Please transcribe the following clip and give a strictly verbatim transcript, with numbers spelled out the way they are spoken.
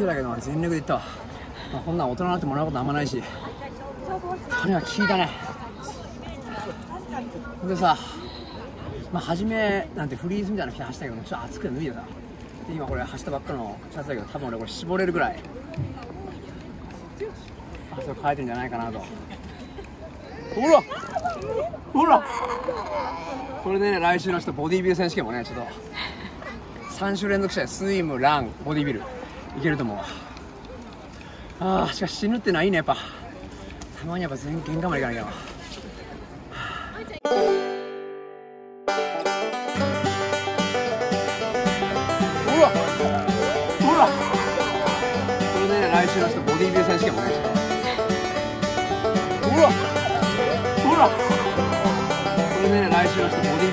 勢いだけど全力でいったわ。まあ、こんなん大人になってもらうことあんまないし、これは効いたね。でさ、まあ、初めなんてフリーズみたいなの着て走ったけど、ちょっと暑くて脱いでさ、で今これ走ったばっかのシャツだけど、多分俺これ絞れるぐらい汗をかいてるんじゃないかなと。ほらほら、これでね、来週の人ボディビル選手権もね、ちょっとさん週連続してスイム、ラン、ボディビルいけると思う。あー、しかし死ぬってのはいいね。やっぱたまにやっぱ全限界までいかなきゃな。ほらほら、これでね、来週の人ボディビル選手権もね、ちょっとほらほら、これでね、来週の人ボディビル